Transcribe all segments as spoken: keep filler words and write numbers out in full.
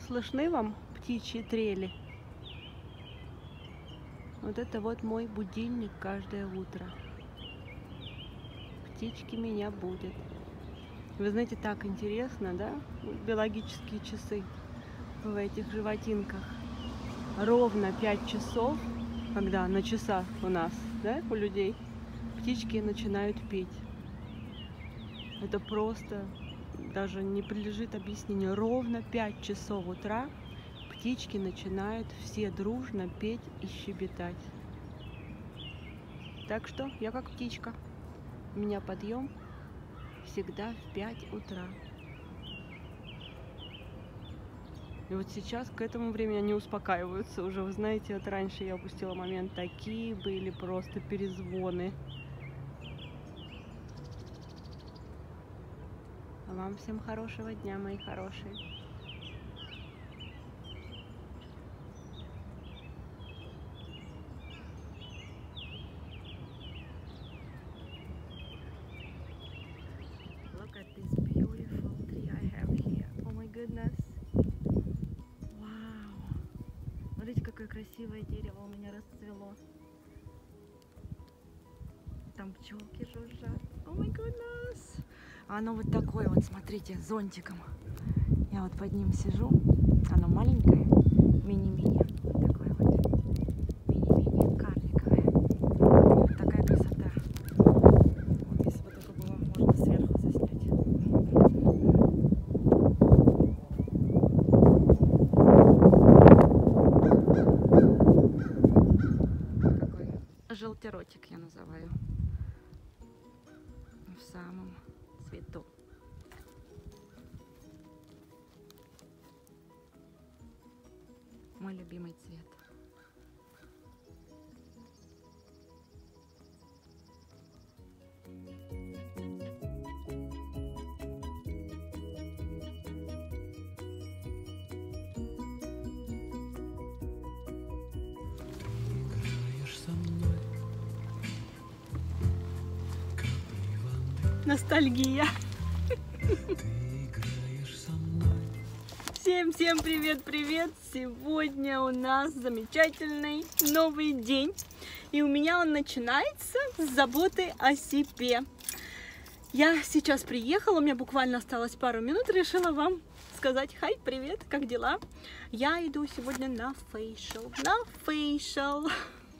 слышны вам птичьи трели? Вот это вот мой будильник каждое утро. Птички меня будят. Вы знаете, так интересно, да? Биологические часы в этих животинках. Ровно пять часов, когда на часах у нас, да, у людей, птички начинают петь. Это просто даже не подлежит объяснению. Ровно пять часов утра птички начинают все дружно петь и щебетать. Так что я как птичка. У меня подъем всегда в пять утра. И вот сейчас к этому времени они успокаиваются уже. Вы знаете, вот раньше я упустила момент. Такие были просто перезвоны. А вам всем хорошего дня, мои хорошие. Look at this beautiful tree I have here. Oh my goodness. Вау. Смотрите, какое красивое дерево у меня расцвело. Там пчелки жужжат. Oh my goodness. Оно вот такое вот, смотрите, зонтиком. Я вот под ним сижу. Оно маленькое, мини-мини. Вот такое вот. Мини-мини, карликовое. Вот такая красота. Вот если бы только было можно сверху заснять. Какой желтеротик я называю. В самом цвету. Мой любимый цвет. Ностальгия. Всем-всем привет-привет! Сегодня у нас замечательный новый день. И у меня он начинается с заботы о себе. Я сейчас приехала, у меня буквально осталось пару минут, решила вам сказать хай, привет, как дела? Я иду сегодня на фейшл, на фейшл.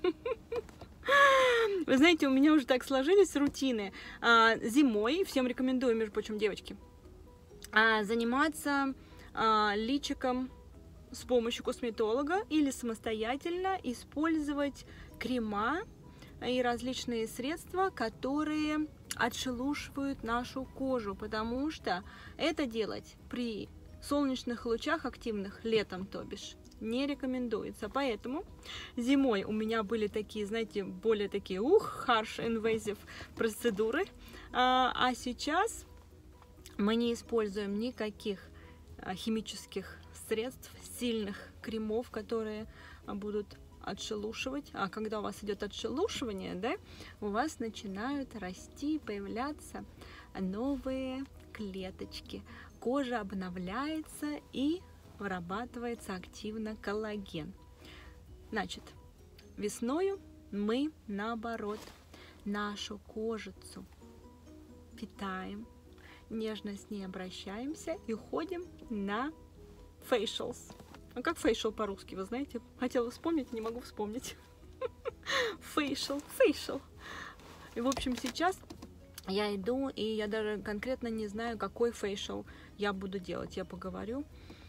Вы знаете, у меня уже так сложились рутины. А, зимой, всем рекомендую, между прочим, девочки, а, заниматься а, личиком с помощью косметолога или самостоятельно использовать крема и различные средства, которые отшелушивают нашу кожу, потому что это делать при солнечных лучах активных, летом, то бишь, не рекомендуется. Поэтому зимой у меня были такие, знаете, более такие, ух, harsh invasive процедуры. А, а сейчас мы не используем никаких а, химических средств, сильных кремов, которые а, будут отшелушивать. А когда у вас идет отшелушивание, да, у вас начинают расти, появляться новые клеточки. Кожа обновляется и вырабатывается активно коллаген. Значит, весною мы, наоборот, нашу кожицу питаем, нежно с ней обращаемся и уходим на facials. А как facial по-русски, вы знаете? Хотела вспомнить, не могу вспомнить. Facial, facial. И, в общем, сейчас я иду, и я даже конкретно не знаю, какой facial я буду делать. Я поговорю.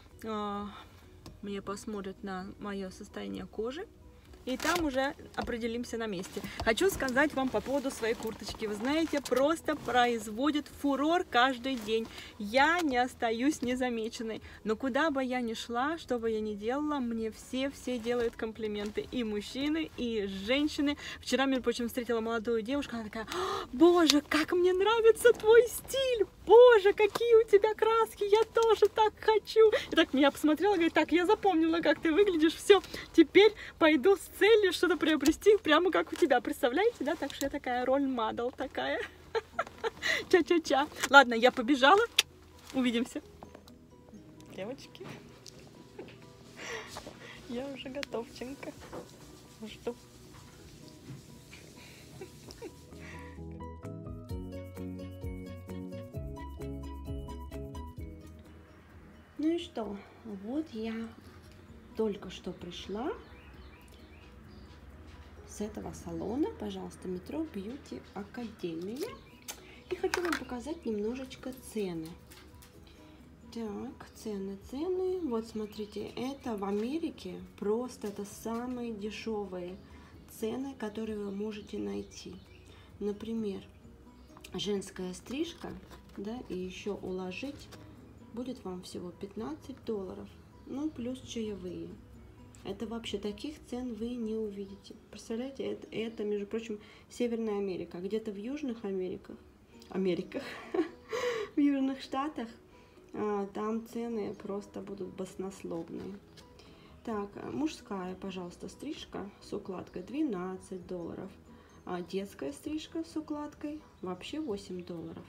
Мне посмотрят на мое состояние кожи, и там уже определимся на месте. Хочу сказать вам по поводу своей курточки. Вы знаете, просто производит фурор каждый день. Я не остаюсь незамеченной. Но куда бы я ни шла, что бы я ни делала, мне все-все делают комплименты. И мужчины, и женщины. Вчера, между прочим, встретила молодую девушку. Она такая: боже, как мне нравится твой стиль! Боже, какие у тебя краски! Я тоже так хочу! И так меня посмотрела, говорит: так, я запомнила, как ты выглядишь. Все, теперь пойду с целью что-то приобрести прямо как у тебя. Представляете, да? Так что я такая роль-модел такая. Ча-ча-ча. Ладно, я побежала. Увидимся. Девочки. Я уже готовченко. Жду. Ну и что? Вот я только что пришла с этого салона, пожалуйста, метро Beauty Академия. И хочу вам показать немножечко цены. Так, цены, цены. Вот смотрите, это в Америке просто это самые дешевые цены, которые вы можете найти. Например, женская стрижка, да, и еще уложить будет вам всего пятнадцать долларов. Ну, плюс чаевые. Это вообще таких цен вы не увидите. Представляете, это, это между прочим, Северная Америка. Где-то в Южных Америках, Америках, в Южных Штатах, там цены просто будут баснословные. Так, мужская, пожалуйста, стрижка с укладкой двенадцать долларов. А детская стрижка с укладкой вообще восемь долларов.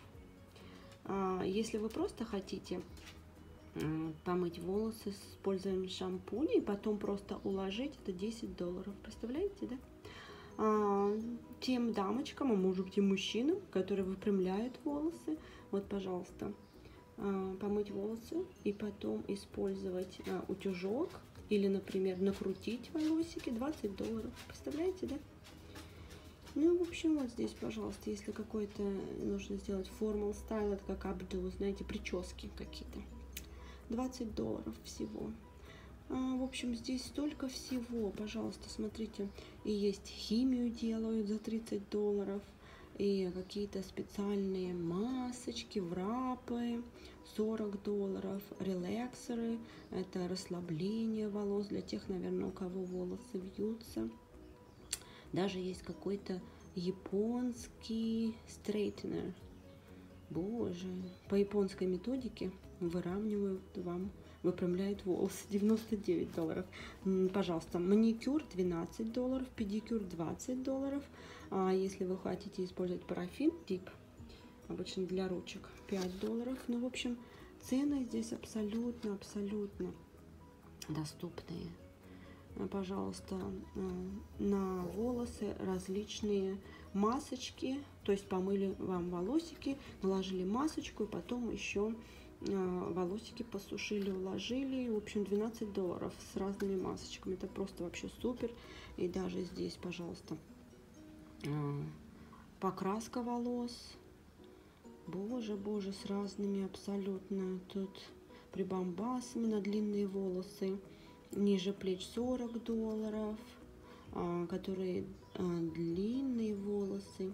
А если вы просто хотите помыть волосы с использованием шампуня и потом просто уложить, это десять долларов. Представляете, да? А, тем дамочкам, а может быть и мужчинам, которые выпрямляют волосы, вот, пожалуйста, а, помыть волосы и потом использовать а, утюжок или, например, накрутить волосики, двадцать долларов. Представляете, да? Ну, в общем, вот здесь, пожалуйста, если какой-то нужно сделать формал стайл, это как абду, знаете, прически какие-то. двадцать долларов всего. А, в общем, здесь столько всего. Пожалуйста, смотрите. И есть химию делают за тридцать долларов. И какие-то специальные масочки, врапы сорок долларов. Релаксеры. Это расслабление волос для тех, наверное, у кого волосы вьются. Даже есть какой-то японский стрейтнер. Боже, по японской методике выравнивают вам, выпрямляют волосы. девяносто девять долларов. Пожалуйста, маникюр двенадцать долларов, педикюр двадцать долларов. А если вы хотите использовать парафин, тип, обычно для ручек, пять долларов. Ну, в общем, цены здесь абсолютно, абсолютно доступные. Пожалуйста, на волосы различные масочки, то есть помыли вам волосики, наложили масочку и потом еще волосики посушили, уложили. В общем, двенадцать долларов с разными масочками. Это просто вообще супер. И даже здесь, пожалуйста, покраска волос. Боже, боже, с разными абсолютно. Тут прибамбасами на длинные волосы. Ниже плеч сорок долларов, а, которые а, длинные волосы,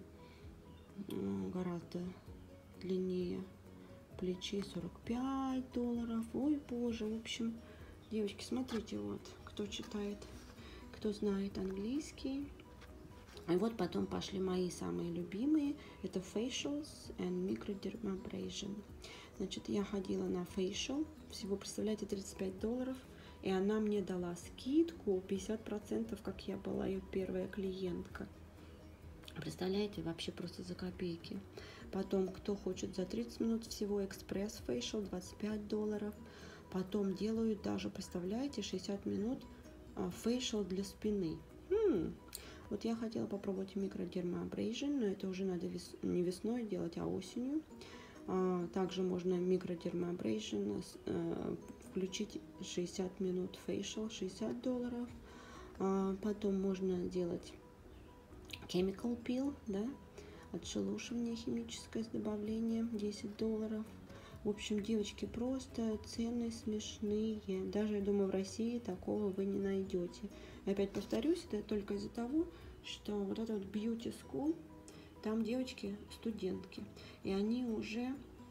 а, гораздо длиннее плечи, сорок пять долларов. Ой, боже, в общем, девочки, смотрите, вот, кто читает, кто знает английский. И вот потом пошли мои самые любимые, это facials and microdermabrasion. Значит, я ходила на facial, всего, представляете, тридцать пять долларов. И она мне дала скидку пятьдесят процентов, как я была ее первая клиентка. Представляете, вообще просто за копейки. Потом, кто хочет за тридцать минут всего, экспресс фейшл двадцать пять долларов. Потом делают даже, представляете, шестьдесят минут фейшл для спины. Хм. Вот я хотела попробовать микродермабрейжен, но это уже надо вес... не весной делать, а осенью. А, также можно микродермабрейжен э, включить шестьдесят минут фейшл, шестьдесят долларов. А, потом можно делать chemical peel, да, отшелушивание химическое с добавлением, десять долларов. В общем, девочки, просто цены смешные. Даже, я думаю, в России такого вы не найдете. И опять повторюсь, это только из-за того, что вот этот вот beauty school, там девочки студентки, и они уже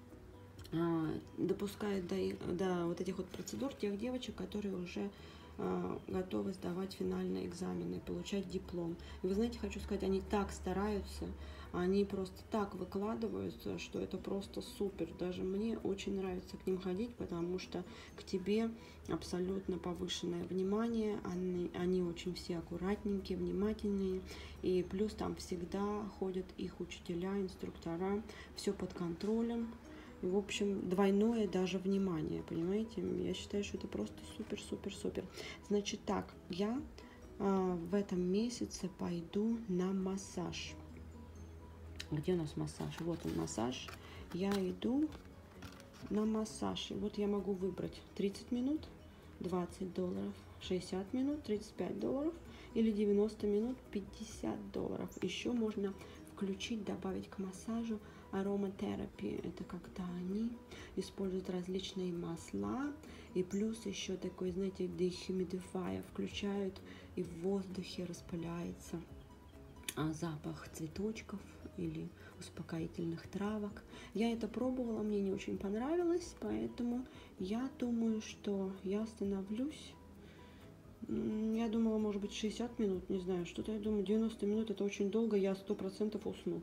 а, допускают до, до вот этих вот процедур тех девочек, которые уже а, готовы сдавать финальные экзамены, получать диплом. И вы знаете, хочу сказать, они так стараются, они просто так выкладываются, что это просто супер. Даже мне очень нравится к ним ходить, потому что к тебе абсолютно повышенное внимание, они, они очень все аккуратненькие, внимательные, и плюс там всегда ходят их учителя, инструктора, все под контролем, И, в общем, двойное даже внимание, понимаете? Я считаю, что это просто супер-супер-супер. Значит так, я а, в этом месяце пойду на массаж. Где у нас массаж? Вот он, массаж. Я иду на массаж. И вот я могу выбрать тридцать минут, двадцать долларов, шестьдесят минут, тридцать пять долларов или девяносто минут, пятьдесят долларов. Еще можно включить, добавить к массажу ароматерапию. Это когда они используют различные масла и плюс еще такой, знаете, dehumidify включают, и в воздухе распыляется а, запах цветочков или успокоительных травок. Я это пробовала, мне не очень понравилось, поэтому я думаю, что я остановлюсь. Я думала, может быть, шестьдесят минут, не знаю, что-то я думаю, девяносто минут это очень долго, я сто процентов усну.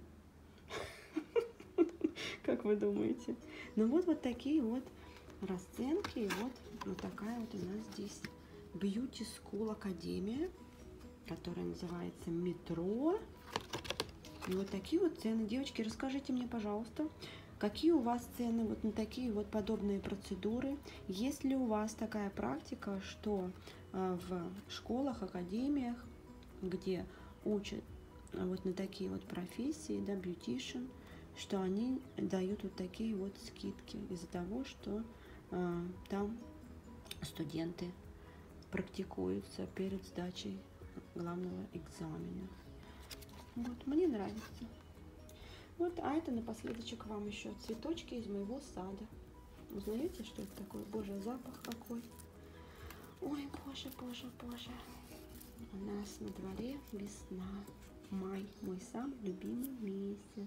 Как вы думаете? Ну вот, вот такие вот расценки, и вот, вот такая вот у нас здесь Beauty School Академия, которая называется Метро. И вот такие вот цены. Девочки, расскажите мне, пожалуйста, какие у вас цены вот на такие вот подобные процедуры? Есть ли у вас такая практика, что э, в школах, академиях, где учат вот на такие вот профессии, да, beautician, что они дают вот такие вот скидки из-за того, что э, там студенты практикуются перед сдачей главного экзамена. Вот, мне нравится. Вот, а это напоследочек вам еще цветочки из моего сада. Узнаете, что это такое? Боже, запах какой. Ой, боже, боже, боже. У нас на дворе весна. Май, мой самый любимый месяц.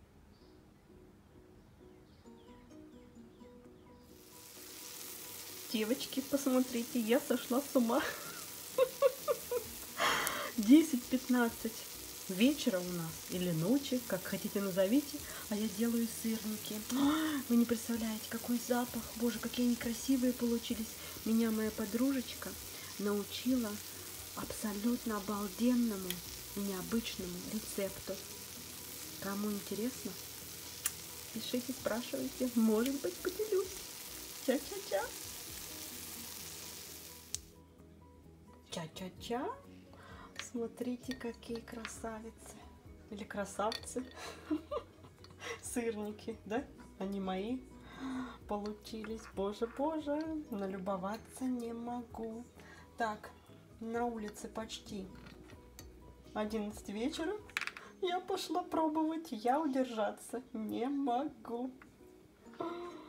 Девочки, посмотрите, я сошла с ума. десять пятнадцать вечера у нас, или ночи, как хотите назовите, а я делаю сырники. Вы не представляете, какой запах, боже, какие они красивые получились. Меня моя подружечка научила абсолютно обалденному и необычному рецепту. Кому интересно, пишите, спрашивайте, может быть, поделюсь. Ча-ча-ча. Ча-ча-ча. Смотрите, какие красавицы. Или красавцы. Сырники, да? Они мои получились. Боже, боже, налюбоваться не могу. Так, на улице почти одиннадцать вечера. Я пошла пробовать. Я удержаться не могу.